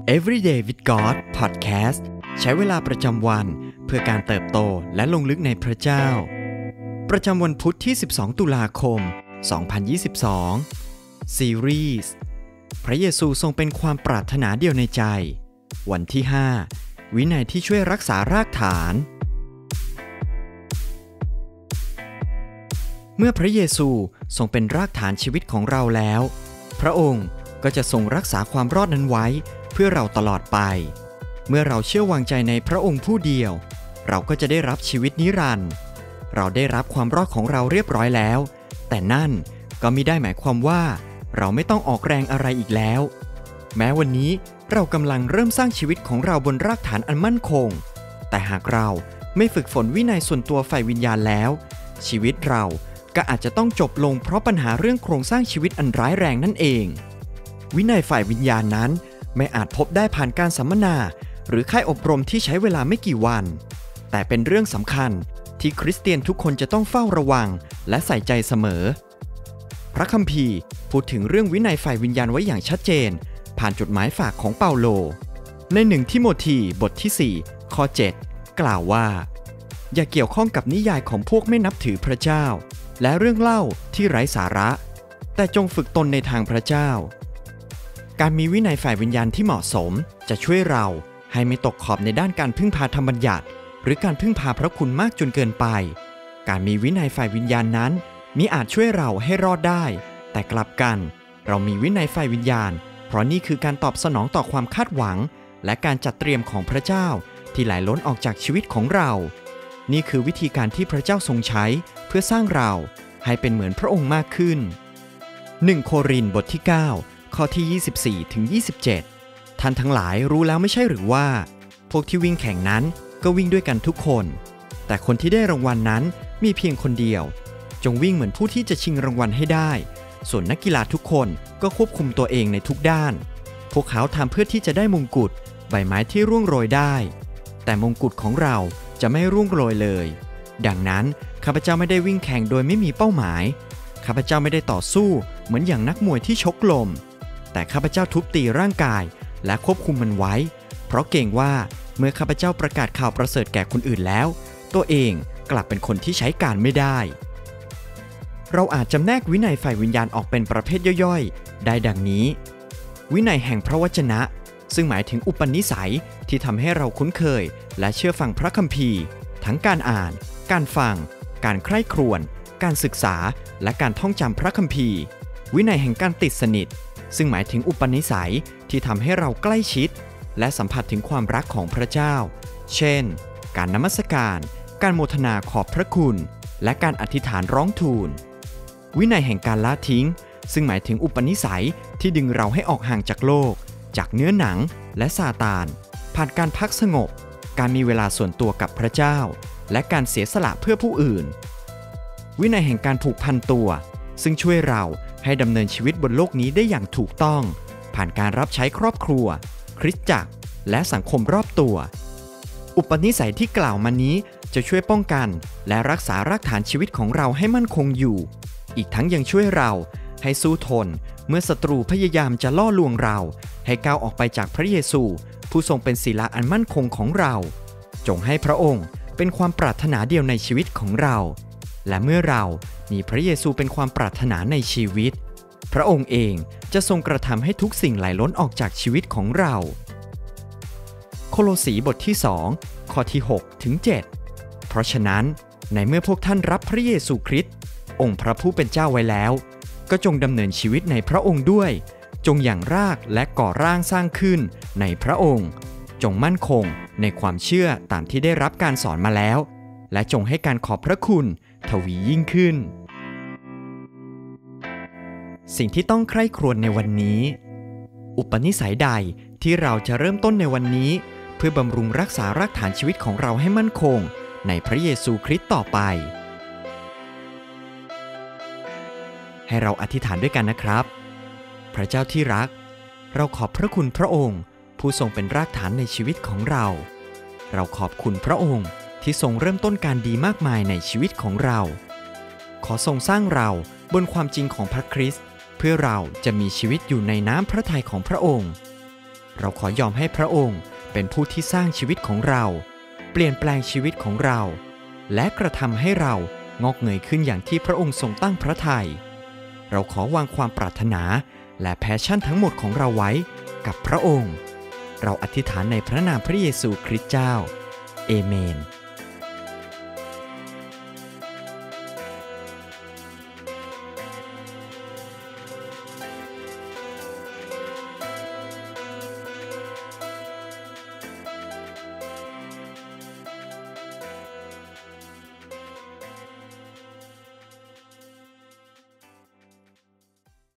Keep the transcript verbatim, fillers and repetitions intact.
Everyday with God Podcast ใช้เวลาประจำวันเพื่อการเติบโตและลงลึกในพระเจ้าประจำวันพุธที่สิบสองตุลาคมสองพันยี่สิบสองซีรีส์พระเยซูทรงเป็นความปรารถนาเดียวในใจวันที่ห้าวินัยที่ช่วยรักษารากฐานเมื่อพระเยซูทรงเป็นรากฐานชีวิตของเราแล้วพระองค์ก็จะทรงรักษาความรอดนั้นไว้เพื่อเราตลอดไปเมื่อเราเชื่อวางใจในพระองค์ผู้เดียวเราก็จะได้รับชีวิตนิรันดร์เราได้รับความรอดของเราเรียบร้อยแล้วแต่นั่นก็มิได้หมายความว่าเราไม่ต้องออกแรงอะไรอีกแล้วแม้วันนี้เรากำลังเริ่มสร้างชีวิตของเราบนรากฐานอันมั่นคงแต่หากเราไม่ฝึกฝนวินัยส่วนตัวฝ่ายวิญญาณแล้วชีวิตเราก็อาจจะต้องจบลงเพราะปัญหาเรื่องโครงสร้างชีวิตอันร้ายแรงนั่นเองวินัยฝ่ายวิญญาณนั้นไม่อาจพบได้ผ่านการสัมมนาหรือค่ายอบรมที่ใช้เวลาไม่กี่วันแต่เป็นเรื่องสำคัญที่คริสเตียนทุกคนจะต้องเฝ้าระวังและใส่ใจเสมอพระคัมภีร์พูดถึงเรื่องวินัยฝ่ายวิญญาณไว้อย่างชัดเจนผ่านจดหมายฝากของเปาโลในหนึ่งทิโมธีบทที่สี่ข้อเจ็ดกล่าวว่าอย่าเกี่ยวข้องกับนิยายของพวกไม่นับถือพระเจ้าและเรื่องเล่าที่ไร้สาระแต่จงฝึกตนในทางพระเจ้าการมีวินัยฝ่ายวิญญาณที่เหมาะสมจะช่วยเราให้ไม่ตกขอบในด้านการพึ่งพาธรรมบัญญัติหรือการพึ่งพาพระคุณมากจนเกินไปการมีวินัยฝ่ายวิญญาณนั้นมิอาจช่วยเราให้รอดได้แต่กลับกันเรามีวินัยฝ่ายวิญญาณเพราะนี่คือการตอบสนองต่อความคาดหวังและการจัดเตรียมของพระเจ้าที่ไหลล้นออกจากชีวิตของเรานี่คือวิธีการที่พระเจ้าทรงใช้เพื่อสร้างเราให้เป็นเหมือนพระองค์มากขึ้นหนึ่งโครินธ์บทที่เก้าข้อที่ยี่สิบสี่ถึงยี่สิบเจ็ดท่านทั้งหลายรู้แล้วไม่ใช่หรือว่าพวกที่วิ่งแข่งนั้นก็วิ่งด้วยกันทุกคนแต่คนที่ได้รางวัลนั้นมีเพียงคนเดียวจงวิ่งเหมือนผู้ที่จะชิงรางวัลให้ได้ส่วนนักกีฬาทุกคนก็ควบคุมตัวเองในทุกด้านพวกเขาทำเพื่อที่จะได้มงกุฎใบไม้ที่ร่วงโรยได้แต่มงกุฎของเราจะไม่ร่วงโรยเลยดังนั้นข้าพเจ้าไม่ได้วิ่งแข่งโดยไม่มีเป้าหมายข้าพเจ้าไม่ได้ต่อสู้เหมือนอย่างนักมวยที่ชกลมแต่ข้าพเจ้าทุบตีร่างกายและควบคุมมันไว้เพราะเกรงว่าเมื่อข้าพเจ้าประกาศข่าวประเสริฐแก่คนอื่นแล้วตัวเองกลับเป็นคนที่ใช้การไม่ได้เราอาจจำแนกวินัยฝ่ายวิญญาณออกเป็นประเภทย่อยๆได้ดังนี้วินัยแห่งพระวจนะซึ่งหมายถึงอุปนิสัยที่ทำให้เราคุ้นเคยและเชื่อฟังพระคัมภีร์ทั้งการอ่านการฟังการใคร่ครวญการศึกษาและการท่องจำพระคัมภีร์วินัยแห่งการติดสนิทซึ่งหมายถึงอุปนิสัยที่ทำให้เราใกล้ชิดและสัมผัสถึงความรักของพระเจ้าเช่นการนมัสการการโมทนาขอบพระคุณและการอธิษฐานร้องทูลวินัยแห่งการละทิ้งซึ่งหมายถึงอุปนิสัยที่ดึงเราให้ออกห่างจากโลกจากเนื้อหนังและซาตานผ่านการพักสงบการมีเวลาส่วนตัวกับพระเจ้าและการเสียสละเพื่อผู้อื่นวินัยแห่งการผูกพันตัวซึ่งช่วยเราให้ดำเนินชีวิตบนโลกนี้ได้อย่างถูกต้องผ่านการรับใช้ครอบครัวคริสตจักรและสังคมรอบตัวอุปนิสัยที่กล่าวมานี้จะช่วยป้องกันและรักษารากฐานชีวิตของเราให้มั่นคงอยู่อีกทั้งยังช่วยเราให้สู้ทนเมื่อศัตรูพยายามจะล่อลวงเราให้ก้าวออกไปจากพระเยซูผู้ทรงเป็นศิลาอันมั่นคงของเราจงให้พระองค์เป็นความปรารถนาเดียวในชีวิตของเราและเมื่อเรามีพระเยซูเป็นความปรารถนาในชีวิตพระองค์เองจะทรงกระทำให้ทุกสิ่งไหลล้นออกจากชีวิตของเราโคโลสีบทที่สองข้อที่หกถึงเจ็ดเพราะฉะนั้นในเมื่อพวกท่านรับพระเยซูคริสต์องค์พระผู้เป็นเจ้าไว้แล้วก็จงดำเนินชีวิตในพระองค์ด้วยจงอย่างรากและก่อร่างสร้างขึ้นในพระองค์จงมั่นคงในความเชื่อตามที่ได้รับการสอนมาแล้วและจงให้การขอบพระคุณทวียิ่งขึ้นสิ่งที่ต้องใคร่ครวญในวันนี้อุปนิสัยใดที่เราจะเริ่มต้นในวันนี้เพื่อบำรุงรักษารากฐานชีวิตของเราให้มั่นคงในพระเยซูคริสต์ต่อไปให้เราอธิษฐานด้วยกันนะครับพระเจ้าที่รักเราขอบพระคุณพระองค์ผู้ทรงเป็นรากฐานในชีวิตของเราเราขอบคุณพระองค์ที่ทรงเริ่มต้นการดีมากมายในชีวิตของเราขอทรงสร้างเราบนความจริงของพระคริสต์เพื่อเราจะมีชีวิตอยู่ในน้ำพระทัยของพระองค์เราขอยอมให้พระองค์เป็นผู้ที่สร้างชีวิตของเราเปลี่ยนแปลงชีวิตของเราและกระทำให้เรางอกเงยขึ้นอย่างที่พระองค์ทรงตั้งพระทัยเราขอวางความปรารถนาและแพชชั่นทั้งหมดของเราไว้กับพระองค์เราอธิษฐานในพระนามพระเยซูคริสต์เจ้าเอเมน